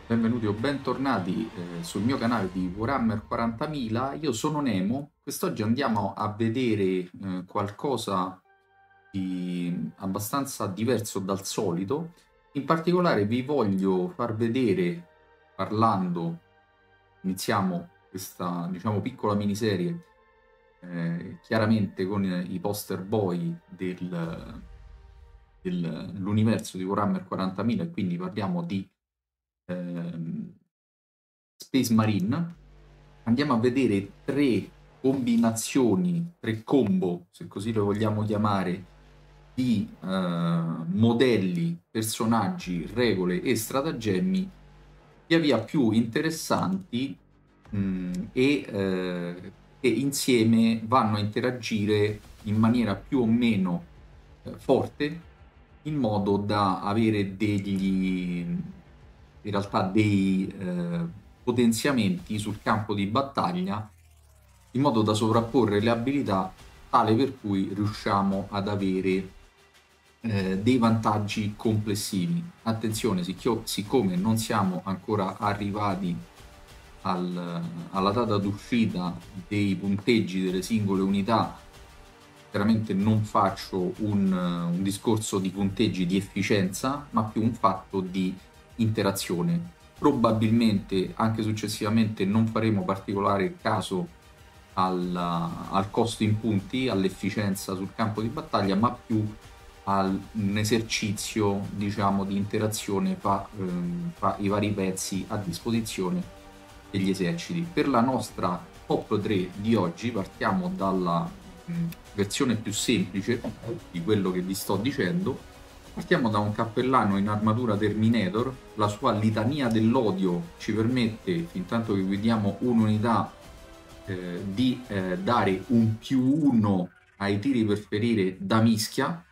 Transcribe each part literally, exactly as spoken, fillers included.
Benvenuti o bentornati eh, sul mio canale di Warhammer quarantamila. Io sono Nemo. Quest'oggi andiamo a vedere eh, qualcosa di abbastanza diverso dal solito. In particolare vi voglio far vedere, parlando, iniziamo questa, diciamo, piccola miniserie eh, chiaramente con i poster boy del, dell'universo di Warhammer quarantamila, e quindi parliamo di ehm, Space Marine. Andiamo a vedere tre combinazioni, tre combo, se così lo vogliamo chiamare, di eh, modelli, personaggi, regole e stratagemmi via via più interessanti mh, e eh, che insieme vanno a interagire in maniera più o meno eh, forte, in modo da avere degli, in realtà dei eh, potenziamenti sul campo di battaglia, in modo da sovrapporre le abilità tale per cui riusciamo ad avere eh, dei vantaggi complessivi. Attenzione, sicchio- siccome non siamo ancora arrivati al- alla data d'uscita dei punteggi delle singole unità, chiaramente non faccio un, un discorso di punteggi di efficienza, ma più un fatto di interazione. Probabilmente anche successivamente non faremo particolare caso al, al costo in punti, all'efficienza sul campo di battaglia, ma più a un esercizio, diciamo, di interazione fra, ehm, fra i vari pezzi a disposizione degli eserciti. Per la nostra top tre di oggi partiamo dalla mh, versione più semplice di quello che vi sto dicendo. Partiamo da un cappellano in armatura Terminator. La sua litania dell'odio ci permette, fin tanto che guidiamo un'unità, eh, di eh, dare un più uno ai tiri per ferire da mischia,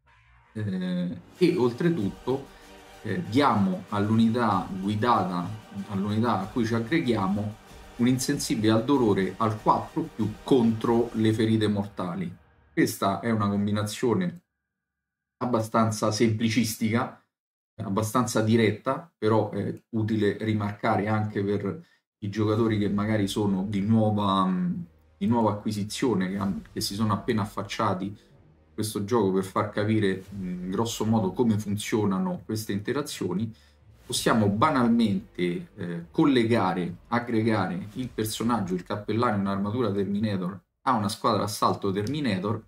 eh, e oltretutto eh, diamo all'unità guidata, all'unità a cui ci aggreghiamo, un insensibile al dolore al quattro più contro le ferite mortali. Questa è una combinazione abbastanza semplicistica, abbastanza diretta, però è utile rimarcare anche per i giocatori che magari sono di nuova, di nuova acquisizione, che, hanno, che si sono appena affacciati a questo gioco, per far capire in grosso modo come funzionano queste interazioni. Possiamo banalmente eh, collegare, aggregare il personaggio, il cappellano in armatura Terminator, a una squadra assalto Terminator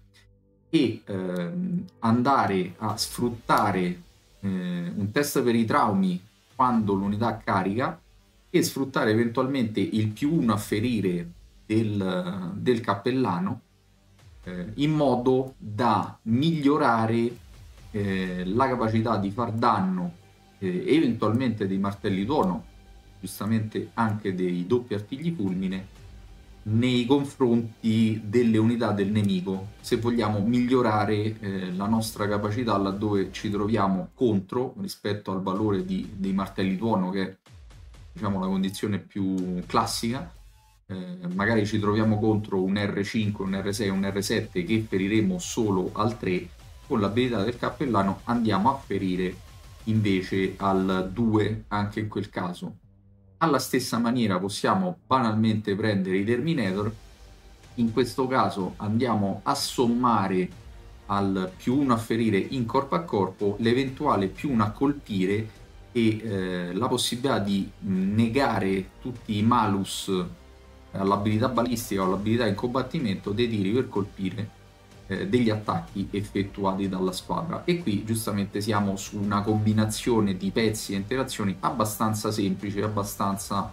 e ehm, andare a sfruttare eh, un test per i traumi quando l'unità carica, e sfruttare eventualmente il più uno a ferire del, del cappellano, eh, in modo da migliorare eh, la capacità di far danno, eh, eventualmente dei martelli tuono, giustamente anche dei doppi artigli fulmine, nei confronti delle unità del nemico, se vogliamo migliorare eh, la nostra capacità laddove ci troviamo contro rispetto al valore di, dei martelli tuono, che è, diciamo, la condizione più classica. Eh, magari ci troviamo contro un R cinque, un R sei, un R sette che feriremo solo al tre. Con l'abilità del cappellano andiamo a ferire invece al due anche in quel caso. Alla stessa maniera possiamo banalmente prendere i Terminator. In questo caso andiamo a sommare al più uno a ferire in corpo a corpo l'eventuale più uno a colpire, e eh, la possibilità di negare tutti i malus all'abilità balistica o all'abilità in combattimento dei tiri per colpire eh, degli attacchi effettuati dalla squadra. E qui giustamente siamo su una combinazione di pezzi e interazioni abbastanza semplice, abbastanza,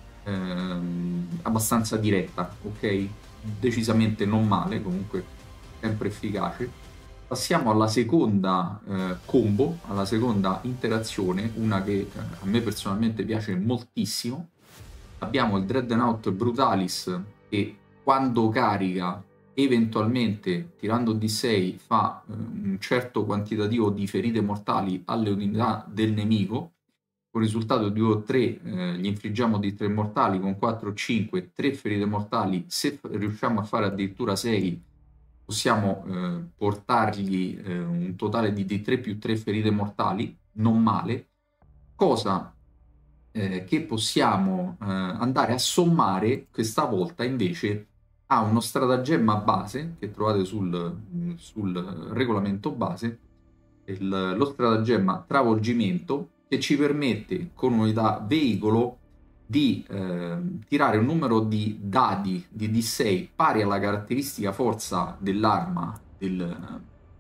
ehm, abbastanza diretta, ok? Decisamente non male, comunque sempre efficace. Passiamo alla seconda eh, combo, alla seconda interazione, una che eh, a me personalmente piace moltissimo. Abbiamo il Dreadnought Brutalis che, quando carica, eventualmente tirando D sei fa eh, un certo quantitativo di ferite mortali alle unità del nemico. Con risultato di due o tre eh, gli infliggiamo di tre mortali, con quattro o cinque, tre ferite mortali. Se riusciamo a fare addirittura sei, possiamo eh, portargli eh, un totale di D tre più tre ferite mortali, non male. Cosa eh, che possiamo eh, andare a sommare questa volta invece a uno stratagemma base che trovate sul, sul regolamento base, il, lo stratagemma travolgimento, che ci permette con unità veicolo di eh, tirare un numero di dadi di D sei pari alla caratteristica forza dell'arma del,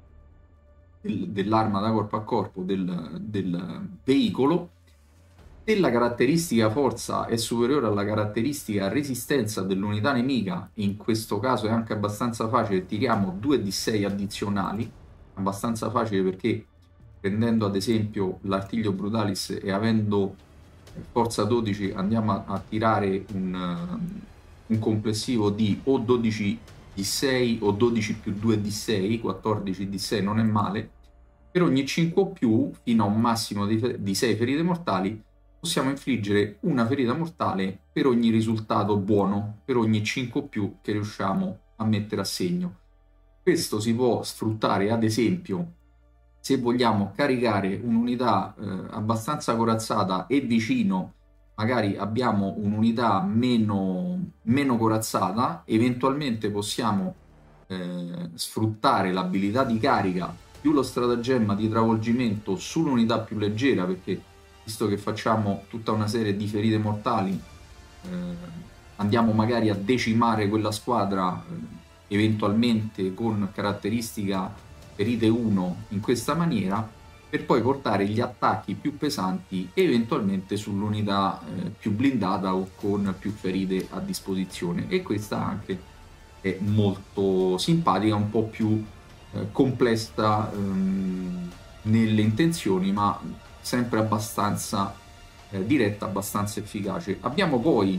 del, dell'arma da corpo a corpo del, del veicolo. Se la caratteristica forza è superiore alla caratteristica resistenza dell'unità nemica, in questo caso è anche abbastanza facile, tiriamo due D sei addizionali, abbastanza facile perché prendendo ad esempio l'artiglio brutalis e avendo forza dodici andiamo a, a tirare un, un complessivo di o dodici D sei o dodici più due D sei, quattordici D sei, non è male. Per ogni cinque o più, fino a un massimo di, di sei ferite mortali, possiamo infliggere una ferita mortale per ogni risultato buono, per ogni cinque o più che riusciamo a mettere a segno. Questo si può sfruttare ad esempio se vogliamo caricare un'unità eh, abbastanza corazzata e vicino magari abbiamo un'unità meno, meno corazzata, eventualmente possiamo eh, sfruttare l'abilità di carica più lo stratagemma di travolgimento sull'unità più leggera, perché visto che facciamo tutta una serie di ferite mortali eh, andiamo magari a decimare quella squadra eh, eventualmente con caratteristica ferite uno in questa maniera, per poi portare gli attacchi più pesanti eventualmente sull'unità eh, più blindata o con più ferite a disposizione. E questa anche è molto simpatica, un po' più eh, complessa ehm, nelle intenzioni, ma sempre abbastanza eh, diretta, abbastanza efficace. Abbiamo poi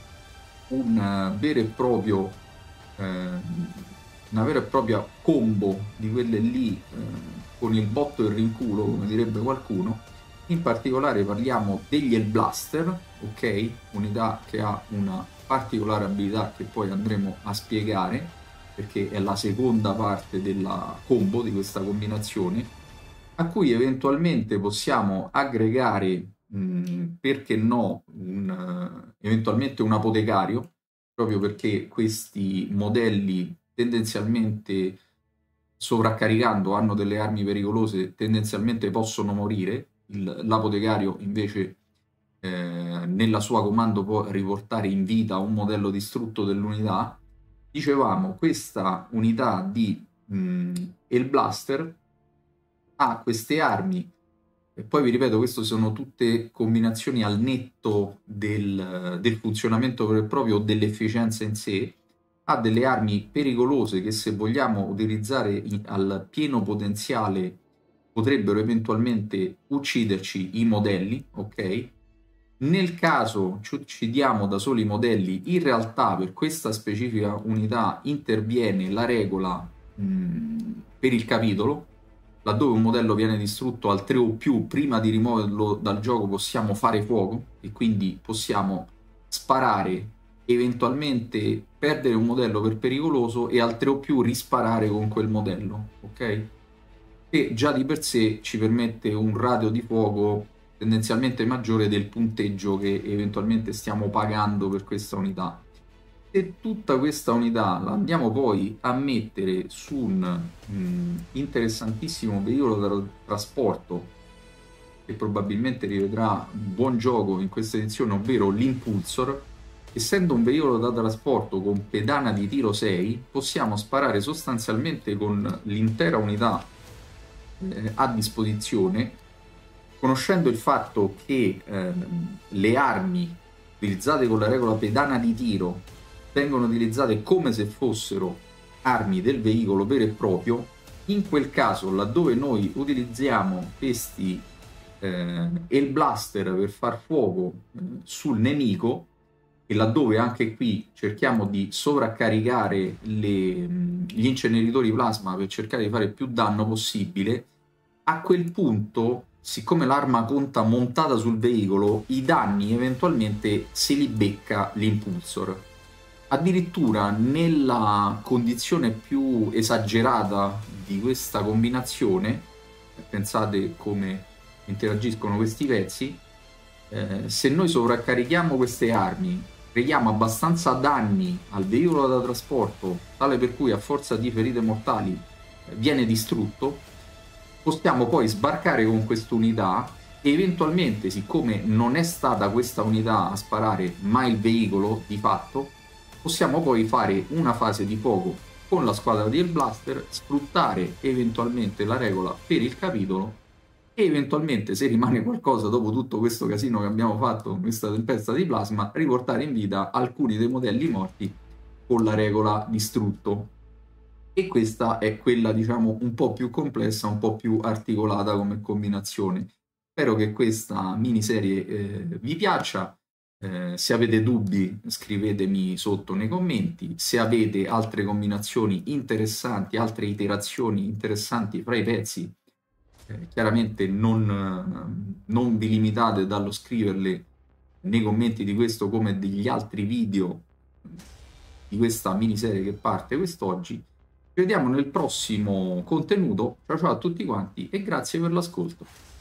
un uh, vero e proprio eh, una vera e propria combo di quelle lì eh, con il botto e il rinculo, come direbbe qualcuno. In particolare parliamo degli Hellblaster, ok? Unità che ha una particolare abilità che poi andremo a spiegare, perché è la seconda parte della combo di questa combinazione, a cui eventualmente possiamo aggregare, mh, perché no, un, uh, eventualmente un apotecario, proprio perché questi modelli tendenzialmente sovraccaricando hanno delle armi pericolose, tendenzialmente possono morire. L'apotecario invece eh, nella sua comando può riportare in vita un modello distrutto dell'unità. Dicevamo, questa unità di mh, Hellblaster ha queste armi, e poi vi ripeto, queste sono tutte combinazioni al netto del, del funzionamento vero e proprio, dell'efficienza in sé. Ha delle armi pericolose che, se vogliamo utilizzare in, al pieno potenziale, potrebbero eventualmente ucciderci i modelli, ok? Nel caso ci uccidiamo da soli i modelli, in realtà per questa specifica unità interviene la regola mh, per il capitolo, laddove un modello viene distrutto al tre o più, prima di rimuoverlo dal gioco possiamo fare fuoco e quindi possiamo sparare, eventualmente perdere un modello per pericoloso e al tre o più risparare con quel modello, ok? E già di per sé ci permette un ratio di fuoco tendenzialmente maggiore del punteggio che eventualmente stiamo pagando per questa unità. Se tutta questa unità la andiamo poi a mettere su un mh, interessantissimo veicolo da trasporto che probabilmente rivedrà un buon gioco in questa edizione, ovvero l'Impulsor, essendo un veicolo da trasporto con pedana di tiro sei, possiamo sparare sostanzialmente con l'intera unità eh, a disposizione, conoscendo il fatto che eh, le armi utilizzate con la regola pedana di tiro vengono utilizzate come se fossero armi del veicolo vero e proprio. In quel caso, laddove noi utilizziamo questi eh, Hellblaster per far fuoco eh, sul nemico, e laddove anche qui cerchiamo di sovraccaricare le, gli inceneritori plasma per cercare di fare più danno possibile, a quel punto, siccome l'arma conta montata sul veicolo, i danni eventualmente se li becca l'Impulsor. Addirittura nella condizione più esagerata di questa combinazione, pensate come interagiscono questi pezzi, eh, se noi sovraccarichiamo queste armi, creiamo abbastanza danni al veicolo da trasporto, tale per cui a forza di ferite mortali eh, viene distrutto, possiamo poi sbarcare con quest'unità e eventualmente, siccome non è stata questa unità a sparare ma il veicolo di fatto, possiamo poi fare una fase di fuoco con la squadra di Hellblaster, sfruttare eventualmente la regola per il capitolo e eventualmente, se rimane qualcosa dopo tutto questo casino che abbiamo fatto, questa tempesta di plasma, riportare in vita alcuni dei modelli morti con la regola distrutto. E questa è quella, diciamo, un po' più complessa, un po' più articolata come combinazione. Spero che questa miniserie eh, vi piaccia. Eh, se avete dubbi scrivetemi sotto nei commenti. Se avete altre combinazioni interessanti, altre iterazioni interessanti fra i pezzi, eh, chiaramente non, non vi limitate dallo scriverle nei commenti di questo come degli altri video di questa miniserie che parte quest'oggi. Ci vediamo nel prossimo contenuto. Ciao ciao a tutti quanti e grazie per l'ascolto.